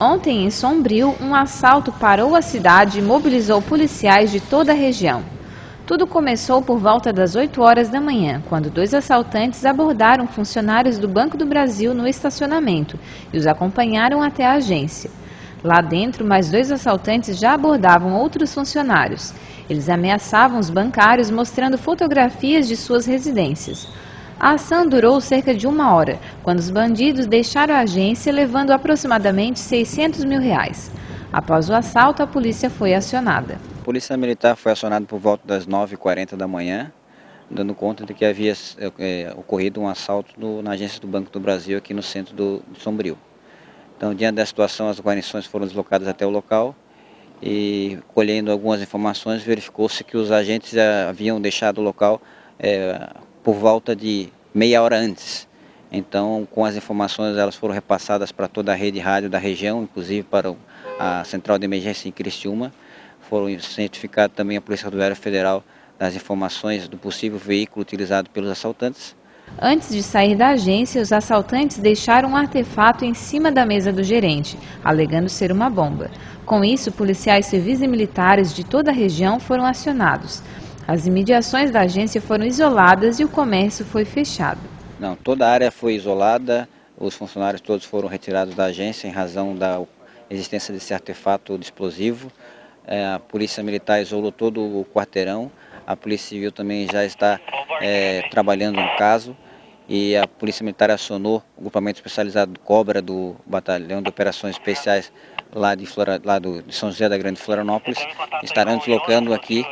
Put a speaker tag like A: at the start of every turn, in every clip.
A: Ontem, em Sombrio, um assalto parou a cidade e mobilizou policiais de toda a região. Tudo começou por volta das 8 horas da manhã, quando 2 assaltantes abordaram funcionários do Banco do Brasil no estacionamento e os acompanharam até a agência. Lá dentro, mais 2 assaltantes já abordavam outros funcionários. Eles ameaçavam os bancários mostrando fotografias de suas residências. A ação durou cerca de 1 hora, quando os bandidos deixaram a agência levando aproximadamente R$600 mil. Após o assalto, a polícia foi acionada.
B: A Polícia Militar foi acionada por volta das 9h40 da manhã, dando conta de que havia ocorrido um assalto na agência do Banco do Brasil aqui no centro de Sombrio. Então, diante da situação, as guarnições foram deslocadas até o local e, colhendo algumas informações, verificou-se que os agentes haviam deixado o local por volta de meia hora antes. Então, com as informações, elas foram repassadas para toda a rede rádio da região, inclusive para a Central de Emergência em Criciúma. Foram cientificados também a Polícia Rodoviária Federal das informações do possível veículo utilizado pelos assaltantes.
A: Antes de sair da agência, os assaltantes deixaram um artefato em cima da mesa do gerente, alegando ser uma bomba. Com isso, policiais civis e militares de toda a região foram acionados. As imediações da agência foram isoladas e o comércio foi fechado.
B: Não, toda a área foi isolada, os funcionários todos foram retirados da agência em razão da existência desse artefato explosivo. A Polícia Militar isolou todo o quarteirão, a Polícia Civil também já está trabalhando no caso e a Polícia Militar acionou o grupamento especializado do Cobra do Batalhão de Operações Especiais lá de São José da Grande Florianópolis. Estarão deslocando aqui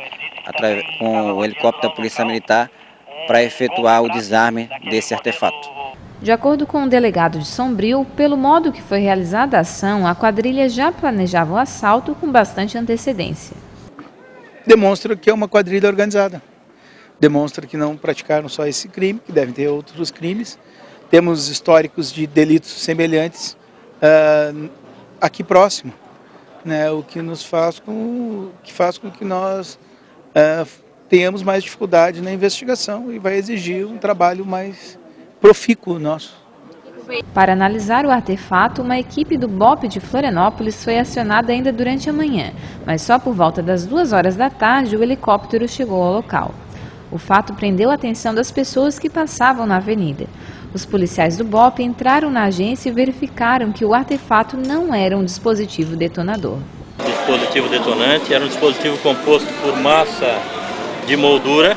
B: com o helicóptero da Polícia Militar para efetuar o desarme desse artefato.
A: De acordo com o delegado de Sombrio, pelo modo que foi realizada a ação, a quadrilha já planejava o assalto com bastante antecedência.
C: Demonstra que é uma quadrilha organizada. Demonstra que não praticaram só esse crime, que devem ter outros crimes. Temos históricos de delitos semelhantes aqui próximo, né, o que faz com que nós tenhamos mais dificuldade na investigação e vai exigir um trabalho mais profícuo nosso.
A: Para analisar o artefato, uma equipe do BOP de Florianópolis foi acionada ainda durante a manhã, mas só por volta das 2 horas da tarde o helicóptero chegou ao local. O fato prendeu a atenção das pessoas que passavam na avenida. Os policiais do BOP entraram na agência e verificaram que o artefato não era um dispositivo detonador.
D: O dispositivo detonante era um dispositivo composto por massa de moldurar,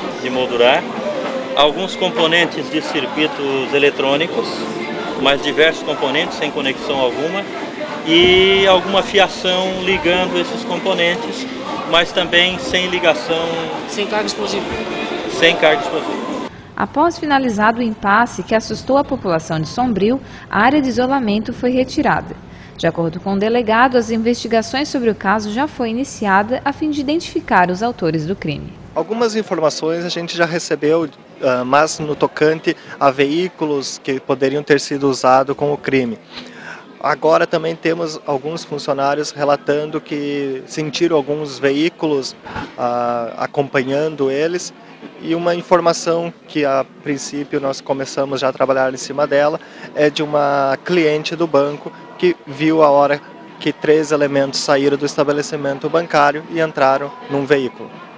D: alguns componentes de circuitos eletrônicos, mais diversos componentes sem conexão alguma e alguma fiação ligando esses componentes, mas também sem ligação. Sem carga explosiva. Sem carga explosiva.
A: Após finalizado o impasse que assustou a população de Sombrio, a área de isolamento foi retirada. De acordo com o delegado, as investigações sobre o caso já foi iniciada a fim de identificar os autores do crime.
E: Algumas informações a gente já recebeu, mas no tocante a veículos que poderiam ter sido usados com o crime. Agora também temos alguns funcionários relatando que sentiram alguns veículos acompanhando eles. E uma informação que a princípio nós começamos já a trabalhar em cima dela é de uma cliente do banco que viu a hora que 3 elementos saíram do estabelecimento bancário e entraram num veículo.